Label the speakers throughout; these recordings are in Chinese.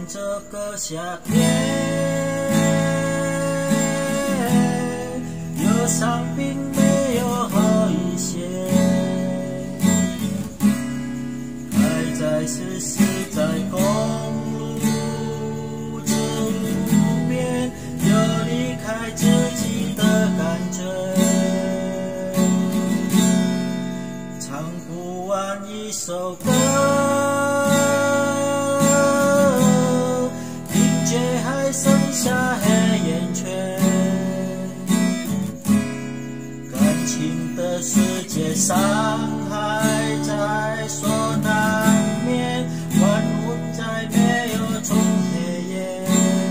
Speaker 1: 这个夏天，忧伤并没有好一些，还在时时在公路之路边，有离开自己的感觉，唱不完一首歌。剩下黑眼圈，感情的世界伤害在所难免，万物再没有从黑夜，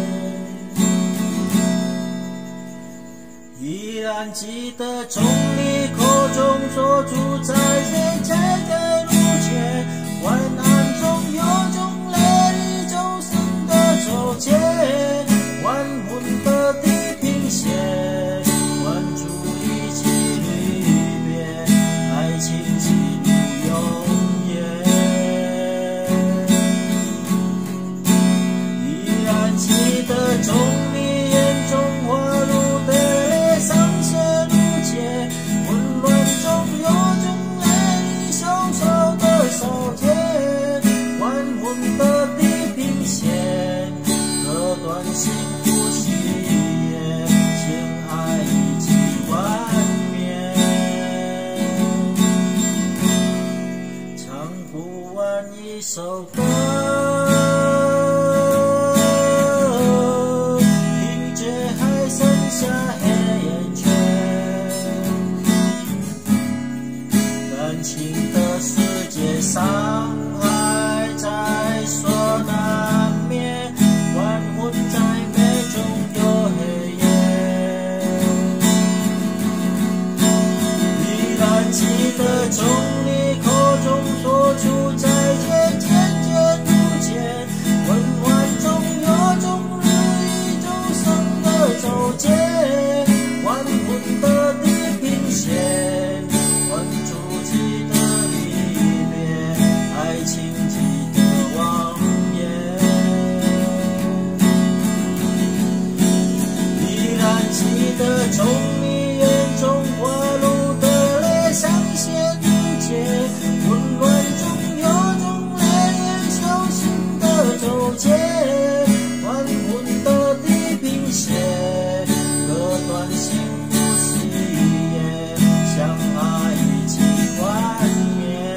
Speaker 1: 依然记得从你口中说出再见，再在路前，晚安中有种泪里走深的走间。万魂的地平线，关注一起离别，爱情记录永远。依然记得从你眼中滑落的泪，上斜路街，混乱中有种爱你小小的手贴，万魂的地平线，割断心。一首歌，听觉还剩下黑眼圈，感情的世界伤害在所难免，万魂在眉中有黑夜，依然记得从你口中说出再见。走街，万魂的地平线，关注记得离别，爱情记得望眼，依然记得从你眼中滑落的泪，像线路街，混乱中有种泪眼小心的走街，万魂的地平线。断幸福喜悦，相爱一起幻灭，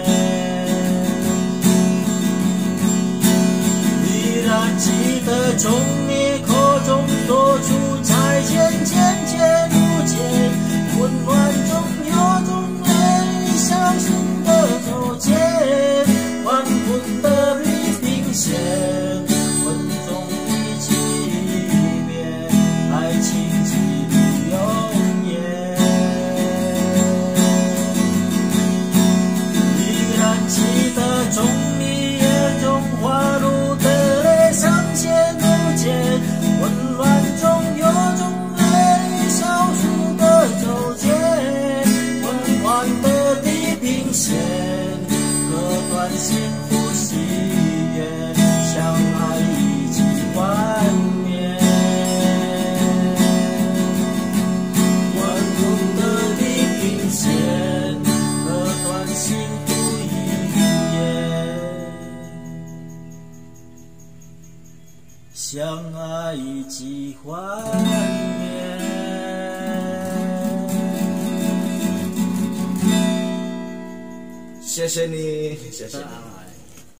Speaker 1: 依然记得从你口中说出再见，渐渐不见，混乱中有种泪小心的走街，万魂的地平线，混中一起离别，爱情记得从你眼中滑落的泪，上斜路街，混乱中有种泪小数的走街，缓缓的地平线，割断幸福喜悦，相爱一起幻灭，万物的地平线，割断幸福相爱一起幻灭。谢谢你，谢谢你。